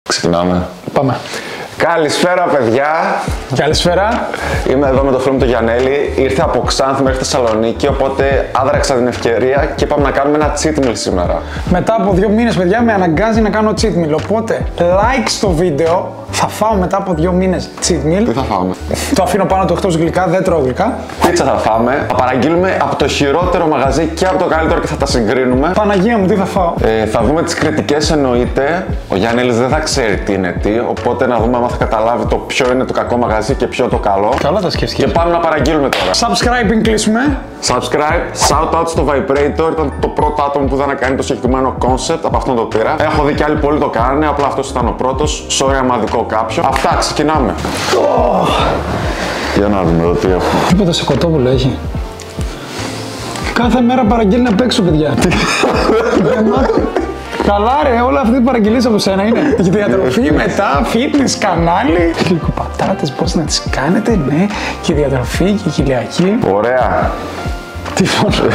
Ξεκινάμε. Πάμε. Καλησπέρα, παιδιά. Καλησπέρα. Είμαι εδώ με το φίλο μου τον Γιαννέλη. Ήρθε από Ξάνθη μέχρι Θεσσαλονίκη, οπότε άδραξα την ευκαιρία και είπαμε να κάνουμε ένα cheat meal σήμερα. Μετά από 2 μήνες, παιδιά, με αναγκάζει να κάνω cheat meal. Οπότε, like στο βίντεο. Θα φάω μετά από 2 μήνες cheat meal. Τι θα φάμε? Το αφήνω πάνω του εκτός γλυκά, δεν τρώω γλυκά. Πίτσα θα φάμε. Θα παραγγείλουμε από το χειρότερο μαγαζί και από το καλύτερο και θα τα συγκρίνουμε. Παναγία μου, τι θα φάω? Θα δούμε τις κριτικές εννοείται. Ο Γιάννελης δεν θα ξέρει τι είναι τι. Οπότε να δούμε αν θα καταλάβει το ποιο είναι το κακό μαγαζί και ποιο το καλό. Καλά τα σκέφτηκες. Και πάμε να παραγγείλουμε τώρα. Subscribing κλείσουμε. Subscribe, shout out στο Vibrator, ήταν το πρώτο άτομο που ήταν να κάνει το συγκεκριμένο concept, από αυτόν το πήρα. Έχω δει κι άλλοι πολλοί το κάνανε, απλά αυτός ήταν ο πρώτος. Sorry άμα δικό κάποιο. Αυτά, ξεκινάμε. Για να δούμε εδώ τι έχουμε. Τίποτα σε κοτόπουλο έχει. Κάθε μέρα παραγγέλνει απ' έξω, παιδιά. Καλά ρε, όλα αυτή την παραγγελίες από σένα είναι. Η διατροφή, μετά, fitness, κανάλι. Γλυκοπατάτες, πώς να τις κάνετε, ναι. Και η διατροφή και η κοιλιακή. Ωραία. Τι φωνή.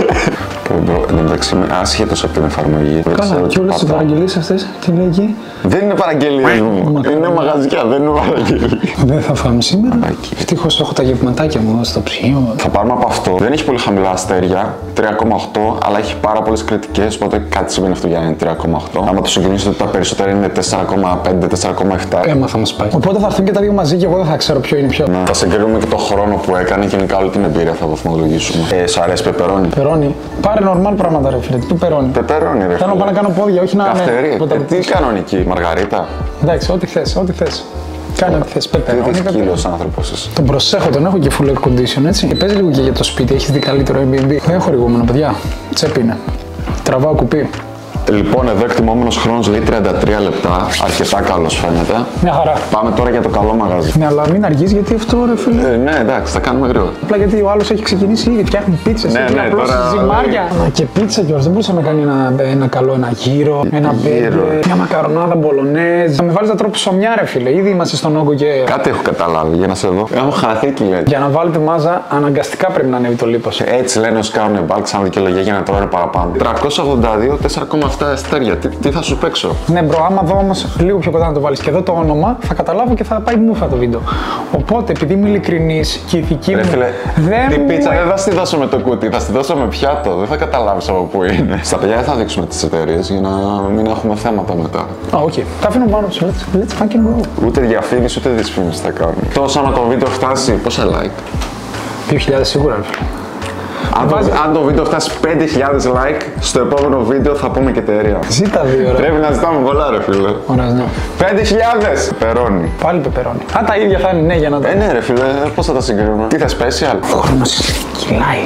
Εν τω μεταξύ είμαι άσχετος από την εφαρμογή. Καλά, και όλες τις παραγγελίες αυτές, τι λέει εκεί? Δεν είναι παραγγελίες μου. Είναι μαγαζιά, δεν είναι παραγγελίες. Δεν θα φάμε σήμερα. Ευτυχώς έχω τα γευματάκια μου στο ψυγείο. Θα πάρουμε από αυτό. Δεν έχει πολύ χαμηλά αστέρια, 3,8, αλλά έχει πάρα πολλές κριτικές, οπότε κάτι σημαίνει αυτό για να είναι 3,8. Άμα το συγκρινίσω ότι τα περισσότερα είναι 4,5, 4,7. Έμα θα μας πάει. Οπότε θα έρθουν και τα δύο μαζί και εγώ δεν θα ξέρω ποιο είναι ποιο. Ναι. Θα συγκρίνουμε και το χρόνο που έκανε και γενικά όλη την εμπειρία θα βαθμολογήσουμε. Σ' αρέσει πεπερόνι? Περώνει. Πάρε νορμάλ πράγματα ρε φίλε. Τι περώνει? Πεπερόνι ρε φίλε. Θέλω να πάω να κάνω πόδια, όχι να... Καυτερή. Τι κανονική, μαργαρίτα? Εντάξει, ό,τι θες, ό,τι θες. Κάνε ό,τι θες, πεπερώνι. Τι κύλος άνθρωπος είσαι? Τον προσέχω, τον έχω και full air condition, έτσι. Και παίζει λίγο και για το σπίτι, έχεις δει καλύτερο Airbnb. Δεν έχω χορηγούμενο, παιδιά. Τσέπη είναι. Τραβάω κουπί. Λοιπόν, εδώ εκτιμόμενος χρόνος λέει 33 λεπτά. Αρκετά καλός φαίνεται. Μια χαρά. Πάμε τώρα για το καλό μαγαζί. Ναι, αλλά μην αργείς γιατί αυτό ρε φίλε. Ναι, εντάξει, θα κάνουμε γρήγορα. Απλά γιατί ο άλλος έχει ξεκινήσει ήδη, φτιάχνει πίτσες. Ναι, ναι, τώρα. Ζυμάρια. Και πίτσα κιόλας. Δεν μπορούσε να κάνει ένα καλό, ένα γύρο, ένα μπέργκερ, μια μακαρονάδα μπολονέζ. Θα με βάλεις να τρώω ψωμιά, ρε φίλε. Ήδη είμαστε στον όγκο και. Κάτι έχω καταλάβει για να σε δω. Έχω χαθεί και λέει. Για να βάλετε μάζα, αναγκαστικά πρέπει να ανέβει το λίπος. Έτσι λένε όσοι κάνουν μπάλκ σαν δικαιολογία για να τρώνε παραπάνω. 382, 4,7 αστέρια. Τι θα σου παίξω? Ναι, μπρο, άμα δω όμως λίγο πιο κοντά να το βάλεις και εδώ το όνομα, θα καταλάβω και θα πάει μούφα το βίντεο. Οπότε, επειδή είμαι ειλικρινής και η ηθική μου. Φίλε, δεν την μου... πίτσα δεν θα στη δώσω με το κούτι, θα στη δώσω με πιάτο. Δεν θα καταλάβεις από πού είναι. Στα παιδιά δεν θα δείξουμε τις εταιρείες για να μην έχουμε θέματα μετά. Α, οκ. Τα αφήνω πάνω σου. Let's fucking go. Ούτε διαφήμιση ούτε δυσφήμιση θα κάνουμε. Τόσο άμα το βίντεο φτάσει, πόσα like? 2.000 σίγουρα, ρε φίλε. Αν το βίντεο φτάσει 5.000 like, στο επόμενο βίντεο θα πούμε και εταιρεία. Ζήτα 2 ρε. Πρέπει να ζητάμε πολλά ρε φίλε. Ωραία, ναι. 5.000! Πεπερόνι. Πάλι πεπερώνει. Α, τα ίδια θα είναι, ναι, για να τα... Ναι ρε φίλε, πώς θα τα συγκρίνουμε? Τι θα special? Ο χρόνος κυλάει.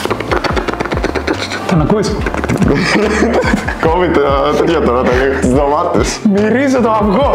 Τον ακούεις? Κόβει τα τέτοια τώρα, τις ντομάτες. Μυρίζω το αυγό.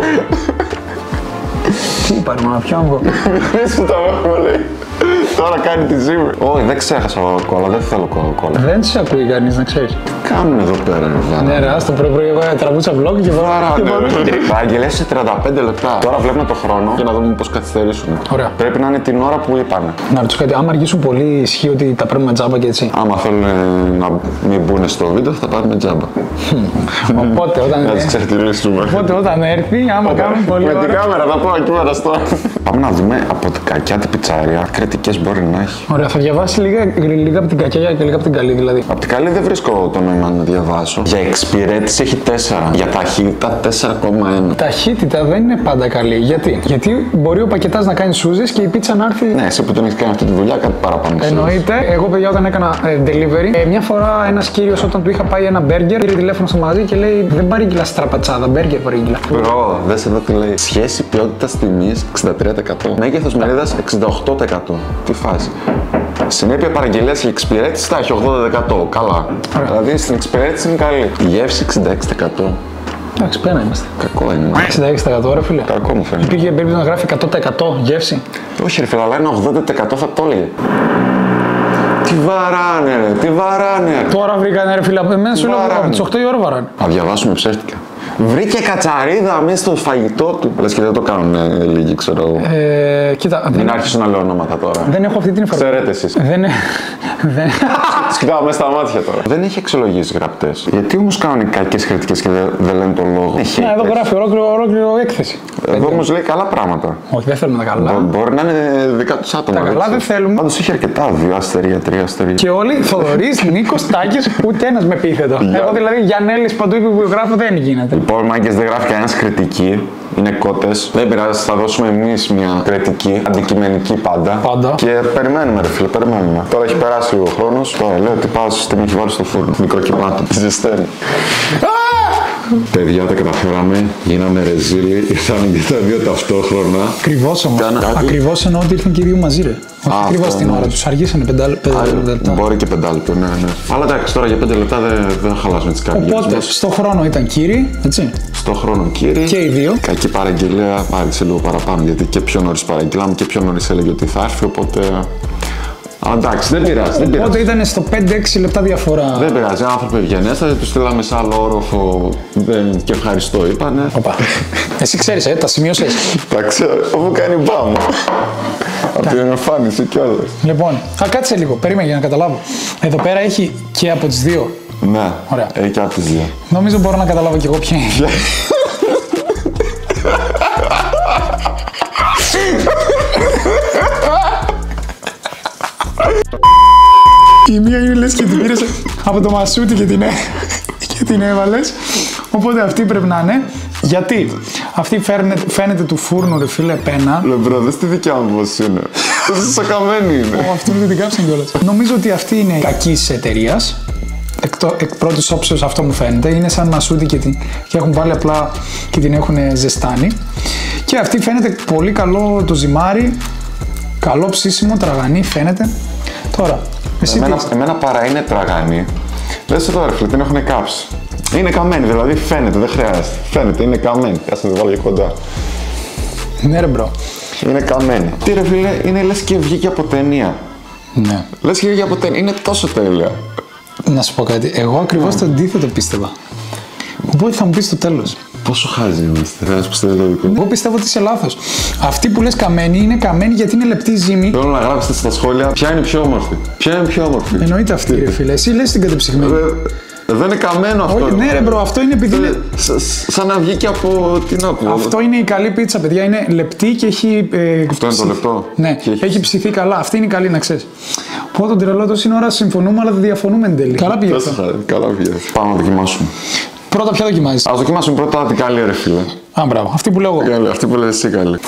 Τι είπα, ρε, ποιο αυγό? Μυρίζω το αυγό, λέει. Τώρα κάνει τη ζύμη. Όχι, δεν ξέχασα κοκακόλα, δεν θέλω κοκακόλα. Δεν σε ακούει κανείς, να ξέρεις. Τι κάνουν εδώ πέρα, ρε. Ναι, ρε, άστο πρωί εγώ τραβούσα vlog και Παραγγελές σε 35 λεπτά. Τώρα βλέπουμε το χρόνο και να δούμε πώς καθυστερήσουν. Ωραία. Πρέπει να είναι την ώρα που είπανε. Να ρωτήσω κάτι, άμα αργήσουν πολύ, ισχύει ότι τα παίρνουμε τζάμπα και έτσι? Άμα θέλουν να μην μπουν στο βίντεο, θα πάρουμε τζάμπα. Οπότε όταν. Να τις ξεφτυλίσουμε. Οπότε όταν έρθει, άμα κάνουμε πολύ. Με ώρα... την κάμερα θα πω εκεί πέρα στο. Πάμε να δούμε από την κακιά την πιτσαρία. Κριτικές μπορεί να έχει. Ωραία, θα διαβάσει λίγα από την κακιά και λίγα από την καλή δηλαδή. Από την καλή δεν βρίσκω το νόημα να διαβάσω. Για εξυπηρέτηση έχει 4. Για ταχύτητα 4,1. Ταχύτητα δεν είναι πάντα καλή. Γιατί μπορεί ο πακετάς να κάνει σούζες και η πίτσα να έρθει. Ναι, εσύ που τον έχει κάνει αυτή τη δουλειά, κάτι παραπάνω. Εννοείται. Εγώ, παιδιά, όταν έκανα delivery, μια φορά ένας κύριος όταν του είχα πάει ένα μπέργκερ, πήρε τηλέφωνο στο μαγαζί και λέει: δεν παρήγγειλα στραπατσάδα, μπέργκερ παρήγγειλα. Μπρο, δες εδώ τι λέει. Σχέση ποιότητας τιμής 63%. Μέγεθος μερίδας 68%. Τι φάση. Συνέπεια παραγγελίας και εξυπηρέτηση θα έχει 80%. Καλά. Δηλαδή στην εξυπηρέτηση είναι καλή. Η γεύση 66%. Εντάξει, πένα είμαστε. Κακό είναι. 66% ρε φίλε. Κακό μου φαίνεται. Υπήρχε περίπτωση να γράφει 100% γεύση. Όχι ρε φίλε, αλλά ένα 80% θα το έλεγε. Τι βαράνε ρε, τι βαράνε. Τώρα βρήκανε ρε φίλε, εμένα σου λέω από τις 8 η ώρα βαράνε. Θα διαβάσουμε ψεύτικα. Βρήκε κατσαρίδα μέσα στο φαγητό του. Λες και δεν το κάνουν λίγοι, ξέρω εγώ. Κοίτα. Μην άρχισω να λέω ονόματα τώρα. Δεν έχω αυτή την εφαρμογή. Ξέρετε εσείς. Δεν. Τους κοιτάω μέσα στα μάτια τώρα. Δεν έχει αξιολογήσεις γραπτές. Γιατί όμως κάνουν κακές κριτικές και δεν λένε τον λόγο. Ναι, εδώ γράφει ολόκληρο έκθεση. Εδώ όμως λέει καλά πράγματα. Όχι, δεν θέλουμε τα καλά. Μπορεί να είναι δικά τους άτομα. Τα καλά δεν θέλουμε. Πάντως είχε αρκετά, 2 αστέρια, 3 αστέρια. Και όλοι, Θοδωρής, Νίκος, Τάκης, ούτε ένας με επίθετο. Εγώ δηλαδή Γιαννέλης παντού υπογράφω δεν γίνεται. Λοιπόν, μάγκες, δεν γράφει κανένας κριτική. Είναι κότες. Δεν πειράζει, θα δώσουμε εμείς μια κριτική, αντικειμενική πάντα. Και περιμένουμε, ρε φίλε, περιμένουμε. Τώρα έχει περάσει λίγο χρόνος. Τώρα λέω ότι πας την έχει βάλει στο φούρνο. Μικρό κυπάτο. Ζεσταίνει. Παιδιά, τα καταφέραμε. Γίναμε ρεζίλοι. Ήρθαν και τα δύο ταυτόχρονα. Ακριβώς όμως. Ακριβώς εννοώ ότι ήρθαν και οι δύο μαζί, ρε. Όχι ακριβώς την ώρα τους. Αργήσανε 5 λεπτά. Μπορεί και 5 λεπτά, ναι. Αλλά εντάξει, τώρα για 5 λεπτά δεν θα χαλάσουμε τις καρδιές μας. Οπότε, στο χρόνο ήταν κύριοι, έτσι. Στο χρόνο κύριοι. Και οι δύο. Κακή παραγγελία, άργησε λίγο παραπάνω. Γιατί και πιο νωρίς παραγγελάμε και πιο νωρίς έλεγε ότι θα έρθει. Οπότε. Εντάξει, δεν πειράζει. Οπότε ήταν στο 5-6 λεπτά διαφορά. Δεν πειράζει. Άνθρωποι ευγενέστατοι, του στείλαμε σε άλλο όροφο και ευχαριστώ, είπανε. Οπα. Εσύ ξέρεις, τα σημείωσες. Τα ξέρω, μου κάνει μπάμ. Από την εμφάνιση κιόλας. Λοιπόν, κάτσε λίγο, περίμενε για να καταλάβω. Εδώ πέρα έχει και από τις δύο. Ναι, ωραία. Έχει και από τις δύο. Νομίζω μπορώ να καταλάβω κι εγώ ποια είναι. Η μία είναι λες και την πήρες από το μασούτι και την έβαλες. Οπότε αυτή πρέπει να είναι. Γιατί αυτή φαίνεται του φούρνου, ρε φίλε, πένα. Λεμπρό, δες τη δικιά μου πώς είναι. Τόσο σοκαμένη είναι. Αυτή δεν την κάψαν κιόλας. Νομίζω ότι αυτή είναι κακής εταιρείας. Εκ πρώτης όψεως αυτό μου φαίνεται. Είναι σαν μασούτι και έχουν βάλει απλά και την έχουν ζεστάνει. Και αυτή φαίνεται πολύ καλό το ζυμάρι. Καλό ψήσιμο, τραγανή φαίνεται. Τώρα, εσύ εμένα παρά είναι τραγανή. Δες εδώ, ρε φίλε, την έχουν κάψει. Είναι καμένη, δηλαδή φαίνεται, δεν χρειάζεται. Φαίνεται, είναι καμένη. Κάτσε να τη βάλω και κοντά. Ναι, ρε μπρο. Είναι καμένη. Τι ρε φίλε, είναι λες και βγήκε από ταινία. Ναι. Λες και βγήκε από ταινία. Είναι τόσο τέλεια. Να σου πω κάτι. Εγώ ακριβώς το αντίθετο πίστευα. Οπότε θα μου πεις στο τέλος. Πόσο χάζι είμαστε, δεν σου πιστεύω το δικό μου. Εγώ πιστεύω ότι είσαι λάθος. Αυτή που λες καμένη είναι καμένη γιατί είναι λεπτή ζύμη. Θέλω να γράψετε στα σχόλια ποια είναι πιο όμορφη. Ποια είναι πιο όμορφη. Εννοείται αυτή, ρε φίλε. Εσύ λες την κατεψυγμένη. Δεν είναι καμένο αυτό. Όχι, ναι, ρε μπρο, αυτό είναι επειδή. Σαν να βγήκε από την άπλο. Αυτό είναι η καλή πίτσα, παιδιά. Είναι λεπτή και έχει. Αυτό είναι το λεπτό. Ναι, έχει ψηθεί καλά. Αυτή είναι η καλή, να ξέρεις. Οπότε τον τρελό τόση ώρα συμφωνούμε, αλλά δεν διαφωνούμε εν τέλει. Καλά πήγε. Καλά πήγε. Πάμε να δοκιμάσουμε. Πρώτα, ποια δοκιμάζεις? Ας δοκιμάσουμε πρώτα την καλή, ρε φίλε. Α, μπράβο. Αυτή που λέω εγώ. Αυτή που λες εσύ καλή.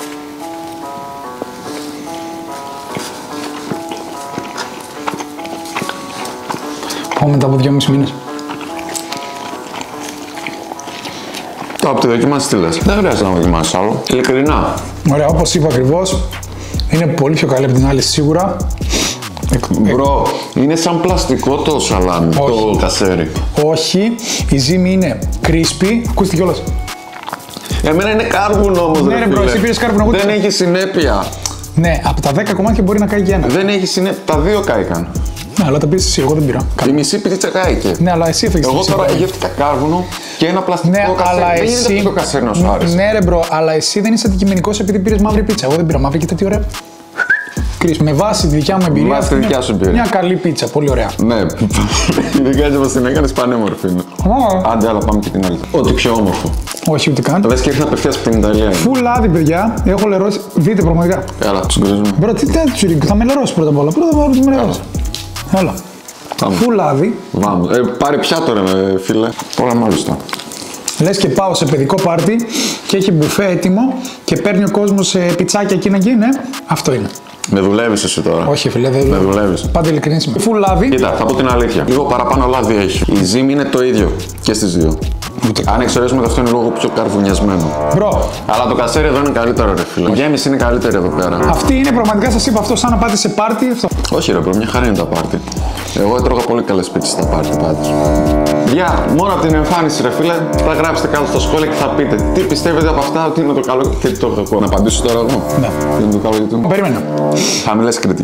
Πάω μετά από 2,5 μήνες. Τώρα από τη δοκιμάση τι λες. Δεν χρειάζεται να δοκιμάσεις άλλο. Ειλικρινά. Ωραία, όπως είπα ακριβώς, είναι πολύ πιο καλή από την άλλη σίγουρα. Μπρο, είναι σαν πλαστικό το σαλάμι, το κασέρι. Όχι, η ζύμη είναι crispy. Ακούστε κιόλας. Εμένα είναι κάρβουνο όμως, ναι, ρε μπρο, εσύ πήρες κάρβουνο. Δεν έχει συνέπεια. Ναι, από τα 10 κομμάτια μπορεί να κάει και ένα. Δεν έχει συνέπεια. Τα δύο κάηκαν. Ναι, αλλά τα πήρες εσύ, εγώ δεν πήρα. Η μισή πίτσα κάηκε. Ναι, αλλά εσύ έφεγες. Εγώ τώρα γεύτηκα κάρβουνο και ένα πλαστικό κασέρι. Δεν γίνεται αυτό το κασέρι να σου άρεσε. Ναι, ρε μπρο, αλλά εσύ δεν είσαι αντικειμενικός επειδή πήρες μαύρη πίτσα. Εγώ δεν πήρα μαύρη, κοίτα τι ωραία. Με βάση τη δικιά μου εμπειρία. Βάση τη δικιά σου εμπειρία. Μια καλή πίτσα, πολύ ωραία. Ναι, ειδικά έτσι όπως την έκανες, πανέμορφη είναι. Άντε, άλλα πάμε και την άλλη. Ό,τι πιο όμορφο. Όχι, ούτε καν. Λες και ήρθα απευθείας από την Ιταλία. Φουλ λάδι, παιδιά. Έχω λερώσει. Δείτε πραγματικά. Έλα, τους γκρίζουμε. Μπρο, τι θα του ρίξω. Θα με λερώσει πρώτα απ' όλα. Πρώτα απ' όλα του με λερώσει. Έλα. Φουλ λάδι. Βάμε. Πάρε πιάτο, ρε φίλε. Όλα μάλιστα. Λες και πάω σε παιδικό πάρτι και έχει μπουφέ έτοιμο και παίρνει ο κόσμος πιτσάκια εκεί να γίνει. Ναι, αυτό είναι. Με δουλεύεις εσύ τώρα. Όχι, φίλε, δεν με δουλεύεις. Πάντα ειλικρινής είμαι. Φουλ λάδι. Κοίτα, θα πω την αλήθεια. Λίγο παραπάνω λάδι έχει. Η ζύμη είναι το ίδιο και στις δύο. Αν εξαιρέσουμε, αυτό είναι λίγο πιο καρβουνιασμένο. Μπρο. Αλλά το κασέρι εδώ είναι καλύτερο, ρε φίλε. Η γέμιση είναι καλύτερη εδώ πέρα. Αυτή είναι πραγματικά, σας είπα αυτό, σαν να πάτε σε πάρτι. Αυτό. Όχι, ρε μπρο, μια χαρά είναι τα πάρτι. Εγώ έτρωγα πολύ καλές πίτσες στα πάρτι πάντως. Γεια, μόνο από την εμφάνιση, ρε φίλε, θα γράψετε κάτω στα σχόλια και θα πείτε τι πιστεύετε από αυτά, ότι είναι το καλό και τι το κακό. Να απαντήσω τώρα εγώ. Ναι. Τι είναι το καλό και το. Περίμενα. Χαμηλές κριτικές.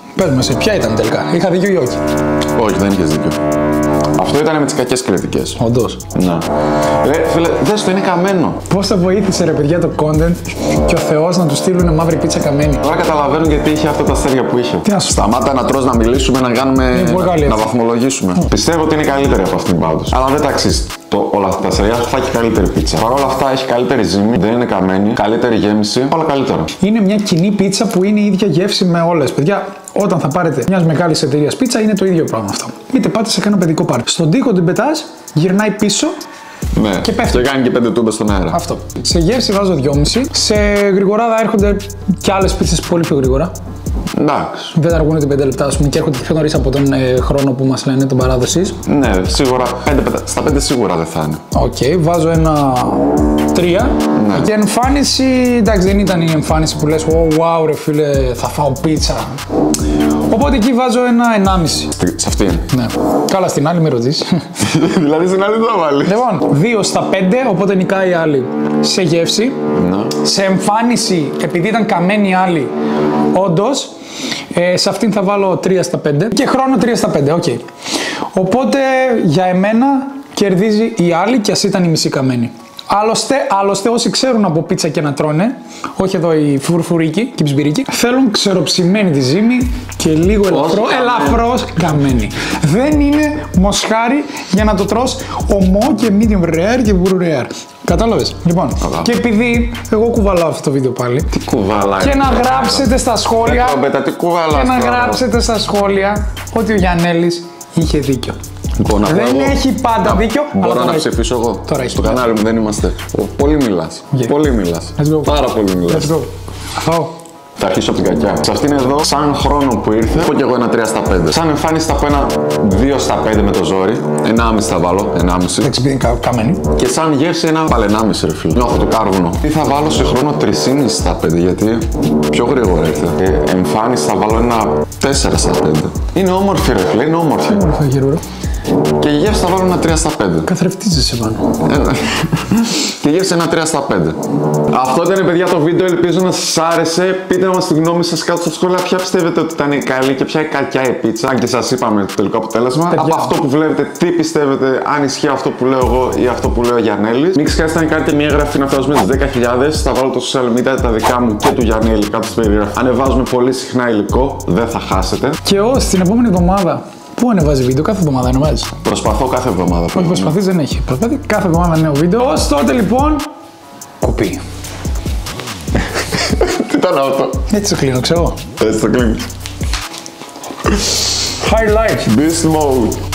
Πες μας, ποια ήταν τελικά, είχα δίκιο ή όχι? Όχι, δεν είχες δίκιο. Αυτό ήταν με τις κακές κριτικές. Όντως. Ναι. Φίλε, δες το, είναι καμένο. Πώς θα βοήθησε ρε παιδιά το content και ο Θεός να του στείλουν μαύρη πίτσα καμένη? Τώρα καταλαβαίνω γιατί είχε αυτά τα αστέρια που είχε. Τι να σου Σταμάτα να τρως, να μιλήσουμε, να κάνουμε. Να βαθμολογήσουμε. Πιστεύω ότι είναι καλύτερη από αυτήν πάντως. Αλλά δεν τα αξίζει όλα αυτά τα αστέρια. Θα έχει καλύτερη πίτσα. Παρ' όλα αυτά έχει καλύτερη ζύμη, δεν είναι καμένη, καλύτερη γέμιση, όλα καλύτερα. Είναι μια κοινή πίτσα που είναι η ίδια γεύση με όλες. Παιδιά, όταν θα πάρετε μια μεγάλη εταιρεία πίτσα, είναι το ίδιο πράγμα αυτό. Είτε πάτε σε κανένα παιδικό πάρτι. Στον τοίχο την πετάς, γυρνάει πίσω. Ναι, και πέφτει. Και κάνει και 5 τούμπες στον αέρα. Αυτό. Σε γεύση βάζω 2,5. Σε γρηγοράδα έρχονται και άλλες πίτσες πολύ πιο γρήγορα. Εντάξει. Δεν αργούν ούτε 5 λεπτά, ας πούμε, και έρχονται πιο νωρίς από τον χρόνο που μας λένε, τον παράδοσης. Ναι, σίγουρα. Στα 5 σίγουρα δεν θα είναι. Οκ, βάζω ένα 3. Ναι. Και εμφάνιση, εντάξει, δεν ήταν η εμφάνιση που λες, wow, ρε φίλε, θα φάω πίτσα. Οπότε εκεί βάζω ένα 1,5. Σε αυτήν. Ναι. Καλά, στην άλλη με ρωτήσεις. Δηλαδή στην άλλη δεν θα βάλει. Λοιπόν, 2 στα 5, οπότε νικάει η άλλη σε γεύση. Ναι. Σε εμφάνιση, επειδή ήταν καμένη η άλλη, όντως, σε αυτήν θα βάλω 3 στα 5 και χρόνο 3 στα 5, οκ. Οπότε για εμένα κερδίζει η άλλη και ας ήταν η μισή καμένη. Άλλωστε όσοι ξέρουν από πίτσα και να τρώνε, όχι εδώ οι φουρφουρίκοι και οι ψμπυρίκοι, θέλουν ξεροψημένη τη ζύμη και λίγο ελαφρώς καμένη. Δεν είναι μοσχάρι για να το τρως ομό και medium rare και burro rare. Κατάλαβες. Λοιπόν, και επειδή εγώ κουβαλάω αυτό το βίντεο πάλι. Τι κουβαλάει. Και να γράψετε στα σχόλια. Και να γράψετε στα σχόλια ότι ο Γιαννέλης είχε δίκιο. Λοιπόν, δεν έχει πάντα δίκιο. Μπορώ να ψηφίσω εγώ. Τώρα στο κανάλι μου δεν είμαστε. Πολύ μιλάς. Πολύ μιλάς. Πάρα πολύ μιλάς. Let's go. Θα αρχίσω από την κακιά. Σε αυτήν εδώ, σαν χρόνο που ήρθε, έχω και εγώ ένα 3 στα 5. Σαν εμφάνιση θα πω ένα 2 στα 5 με το ζόρι. 1,5 θα βάλω. 1,5. Εντάξει, επειδή είναι καμένη. Και σαν γεύση ένα πάλι 1,5 ρε φίλε. Νιώθω το κάρβουνο. Τι θα βάλω σε χρόνο 3,5 στα 5, γιατί πιο γρήγορα ήρθε. Και εμφάνιση θα βάλω ένα 4 στα 5. Είναι όμορφη ρε φίλε, είναι όμορφη. Όμορφη γύρω. Και η γεύση θα βάλω ένα 3 στα 5. Καθρεφτίζεσαι πάνω. Και η γεύση ένα 3 στα 5. Αυτό ήταν παιδιά το βίντεο, ελπίζω να σας άρεσε. Πείτε μας τη γνώμη σας κάτω στα σχόλια ποια πιστεύετε ότι ήταν η καλή και ποια η κακιά η πίτσα. Αν και σας είπαμε το τελικό αποτέλεσμα. Παιδιά. Από αυτό που βλέπετε, τι πιστεύετε, αν ισχύει αυτό που λέω εγώ ή αυτό που λέω ο Γιαννέλης. Μην ξεχάσετε να κάνετε μια εγγραφή να φτάσουμε στις 10.000. Θα βάλω το social media τα δικά μου και του Γιαννέλη κάτω στην περιγραφή. Ανεβάζουμε πολύ συχνά υλικό, δεν θα χάσετε. Και ως την επόμενη εβδομάδα. Πού ανεβάζει βίντεο, κάθε εβδομάδα ανεβάζει. Προσπαθώ κάθε εβδομάδα. Όχι, προσπαθείς δεν έχει. Προσπαθεί κάθε εβδομάδα νέο βίντεο. Ως τότε λοιπόν. Κουπί. Τι ήταν αυτό. Έτσι το κλείνω, ξέρω. Έτσι το κλείνεις. Highlight. Beast mode.